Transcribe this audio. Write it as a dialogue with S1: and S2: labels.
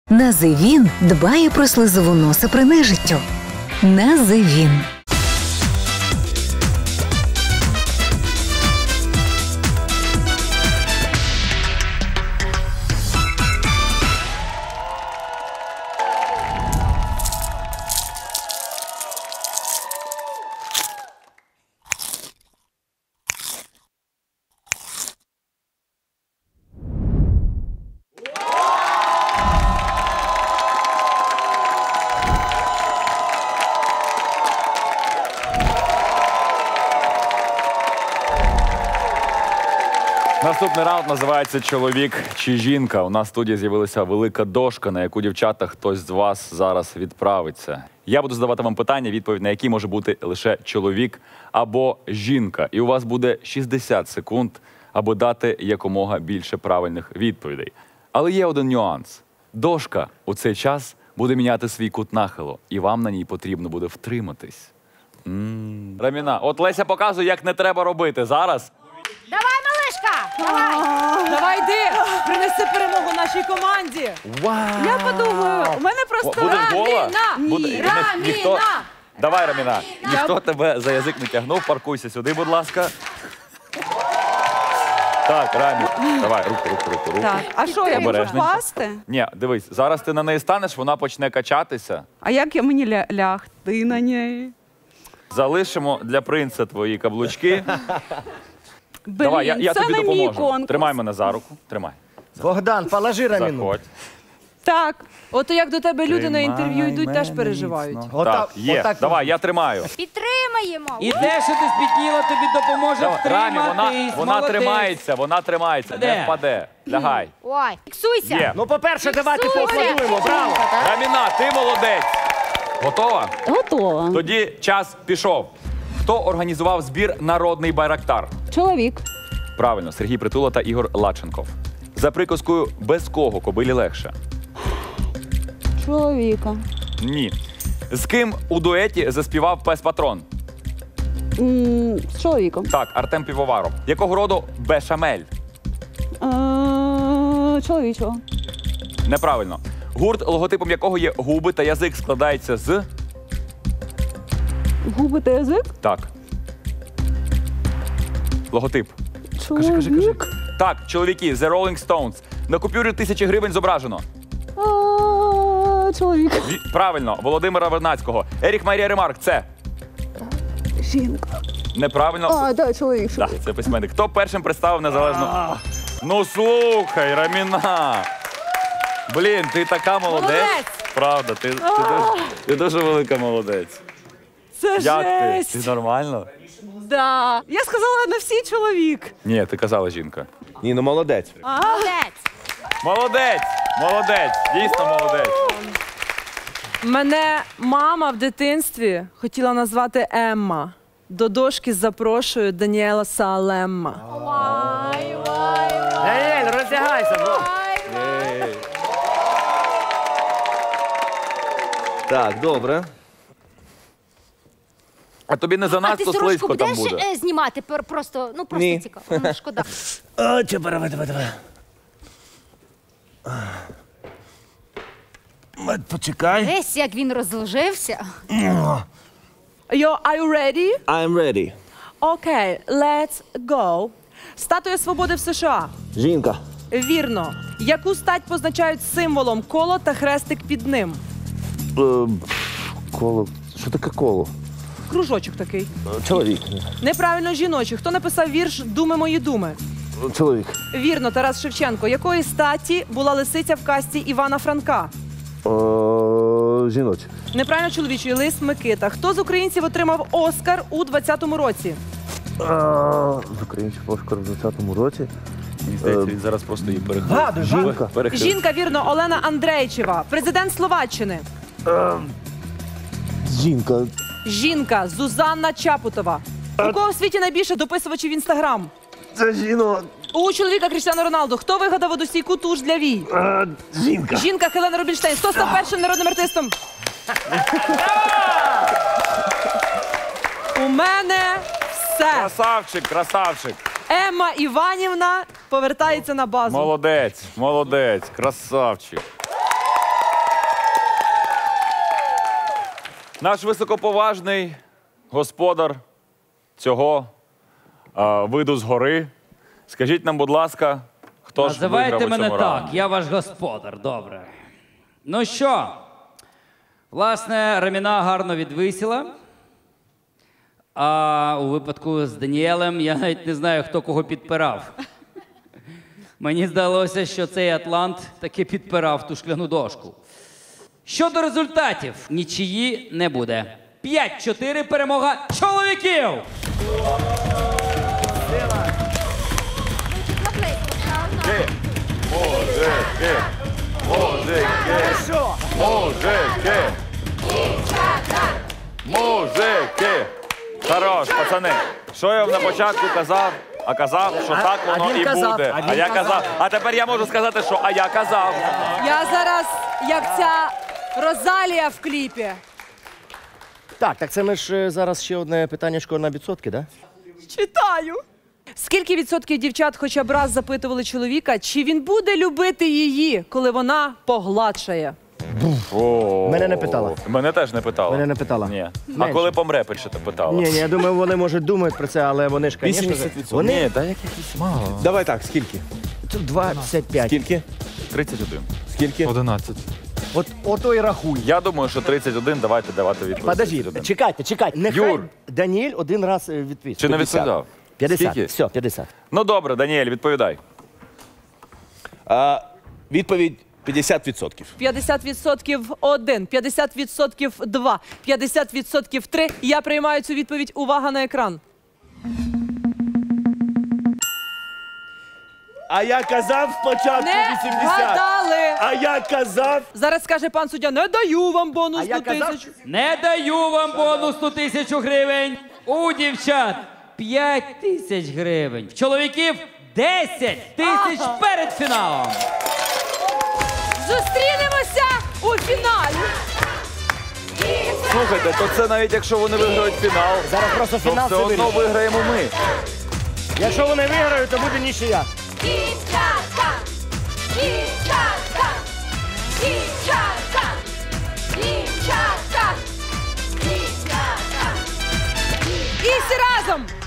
S1: Називін дбає про слизову носа при нежиттю. Називін.
S2: Наступний раунд називається «Чоловік чи жінка?». У нас в студії з'явилася велика дошка, на яку, дівчата, хтось з вас зараз відправиться. Я буду задавати вам питання, відповідь на які може бути лише чоловік або жінка. І у вас буде 60 секунд, аби дати якомога більше правильних відповідей. Але є один нюанс. Дошка у цей час буде міняти свій кут нахилу, і вам на ній потрібно буде втриматись. Раміна, от Леся показує, як не треба робити зараз.
S3: Давай, малишка! Давай!
S4: Давай йди! Принеси перемогу нашій команді!
S2: Вау!
S4: Я подумаю, у мене просто
S2: Буде гола?
S4: Раміна!
S2: Ніхто... Давай, Раміна, ніхто тебе за язик не тягнув, паркуйся сюди, будь ласка. Так, Рамі, давай, руку.
S4: Так, а що, я можу
S2: Обережненько.
S4: впасти?
S2: Ні, дивись, зараз ти на неї станеш, вона почне качатися.
S4: А як я мені лягти на неї?
S2: Залишимо для принца твої каблучки.
S4: Блін,
S2: Давай, я
S4: це
S2: тобі
S4: не мій
S2: допоможу.
S4: конкурс.
S2: Тримай мене за руку, тримай.
S5: Богдан, положи Раміну.
S2: Заходь.
S4: Так, от як до тебе люди на
S2: Тримай
S4: інтерв'ю йдуть, теж
S2: мене
S4: переживають.
S2: міцно. Так, є. Давай, я тримаю.
S3: Підтримаємо!
S6: І те, що ти спітніла, тобі допоможе
S2: Рамі,
S6: втриматись.
S2: вона
S6: Молодець.
S2: тримається, не
S6: Де?
S2: впаде. Лягай.
S3: Ой, фіксуйся!
S2: Є.
S5: Ну, по-перше, давайте поаплодуємо, браво!
S2: Раміна, ти молодець. Готова?
S7: Готова.
S2: Тоді час пішов. Хто організував збір «Народний Байрактар»?
S7: Чоловік.
S2: Правильно, Сергій Притула та Ігор Лаченков. За приказкою «без кого кобилі легше»?
S7: Чоловіка.
S2: Ні. З ким у дуеті заспівав пес Патрон?
S7: З чоловіком.
S2: Так, Артем Півоваров. Якого роду бешамель?
S7: Чоловічого.
S2: Неправильно. Гурт, логотипом якого є губи та язик, складається з...
S7: Губи та язик.
S2: Так. Логотип.
S7: Чоловік.
S2: Так, чоловіки, The Rolling Stones. На купюрі 1000 гривень зображено.
S7: Чоловік.
S2: Правильно, Володимира Вернадського. Ерік Марія Ремарк, це?
S7: Жінка.
S2: Неправильно.
S7: Так, чоловік.
S2: Так, це письменник. Хто першим представив незалежну... Ну слухай, Раміна. Блін, ти така молодець. Правда, ти дуже велика молодець.
S4: Це
S2: Як ти?
S4: жесть!
S2: Ти нормально?
S4: Да. Я сказала на всі чоловік.
S2: Ні, ти казала жінка.
S5: Ні, ну молодець.
S3: Молодець!
S2: Молодець, дійсно молодець.
S4: Мене мама в дитинстві хотіла назвати Емма. До дошки запрошую Даніела Салемма.
S5: Даніель, роздягайся, бро.
S8: Так, добре.
S2: А тобі не
S3: А ти
S2: занадто
S3: сорочку
S2: слизько там
S3: будеш
S2: буде?
S3: знімати? Просто
S8: Ні.
S3: цікаво. Шкода.
S5: О, давай. Почекай.
S3: Десь, як він розложився.
S4: Are you ready?
S8: I'm ready.
S4: Окей, let's go. Статуя свободи в США.
S8: Жінка.
S4: Вірно. Яку стать позначають символом коло та хрестик під ним?
S8: Коло. Що таке коло?
S4: Кружочок такий.
S8: Чоловік.
S4: Неправильно, жіночий. Хто написав вірш «Думи мої думи»?
S8: Чоловік.
S4: Вірно, Тарас Шевченко. Якої статі була лисиця в касті Івана Франка?
S8: Жіночий.
S4: Неправильно, чоловічий. Лис Микита. Хто з українців отримав Оскар у 20-му році?
S8: З українців Оскар в 20-му році.
S2: Мені здається, він зараз просто її перехилив.
S8: Жінка.
S4: Жінка, вірно, Олена Андрейчева. Президент Словаччини.
S8: Жінка.
S4: Жінка Зузанна Чапутова. У кого в світі найбільше дописувачів в Інстаграм?
S8: Це жінок.
S4: У чоловіка Крістіану Роналду. Хто вигадав водостійку туш для вій?
S8: Жінка.
S4: Жінка Хелена Рубінштейн. Хто став першим народним артистом? У мене все.
S2: Красавчик.
S4: Емма Іванівна повертається на базу.
S2: Молодець, красавчик. Наш високоповажний господар цього виду згори. Скажіть нам, будь ласка, хто ж виграв
S6: Називайте
S2: у
S6: мене
S2: цьому
S6: так,
S2: раунді?
S6: я ваш господар, добре. Ну що, власне, Раміна гарно відвисіла. А у випадку з Даніелем я навіть не знаю, хто кого підпирав. Мені здалося, що цей атлант таки підпирав ту шкляну дошку. Щодо результатів, нічиї не буде. 5-4 перемога чоловіків!
S2: Мужики! Мужики! Хорош, пацани. Що я вам на початку казав? А казав, що так воно і буде. А я казав. А тепер я можу сказати, що а я казав.
S4: Я зараз, як ця Розалія в кліпі.
S5: Так це ми ж зараз ще одне питаннячко на відсотки, да?
S4: Читаю. Скільки відсотків дівчат хоча б раз запитували чоловіка, чи він буде любити її, коли вона погладшає?
S5: Мене не питала.
S2: Мене теж не питала.
S5: Мене не питала.
S2: Ні. А
S5: Менше.
S2: коли помре, пишете, питала.
S5: Ні, я думаю, вони, може, думають про це, але вони ж, звісно, вони...
S2: Ні, та якісь мало.
S9: Давай так, скільки?
S5: Тут 25.
S9: Скільки?
S2: 31.
S9: Скільки?
S8: 11.
S5: Ото і рахуй.
S2: Я думаю, що 31, давайте давати відповідь.
S5: Подожди,
S2: 31.
S5: чекайте. Нехай
S2: Юр.
S5: Даніель один раз відповість.
S2: Чи не
S5: 50.
S2: відповідав?
S5: 50.
S2: Скільки?
S5: Все, 50.
S2: Ну добре, Даніель, відповідай.
S9: Відповідь 50%.
S4: 50% 1, 50% 2, 50% 3. Я приймаю цю відповідь. Увага на екран.
S5: А я казав спочатку
S4: Не
S5: 80.
S4: вгадали.
S5: А я казав...
S4: Зараз скаже пан суддя, не даю вам бонусну
S5: я казав,
S4: тисячу.
S6: Не даю вам бонусну 1000 гривень. У дівчат 5 тисяч гривень. В чоловіків 10 тисяч перед фіналом.
S4: Зустрінемося у фіналі.
S2: Слухайте, то це навіть якщо вони виграють фінал,
S5: Зараз просто
S2: то
S5: фінал
S2: все
S5: це
S2: одно
S5: вирішить.
S2: виграємо ми.
S5: Якщо вони виграють, то буде нічия.
S3: Дівчата! Дівчата! Дівчата! Дівчата! Дівчата!
S4: І всі разом.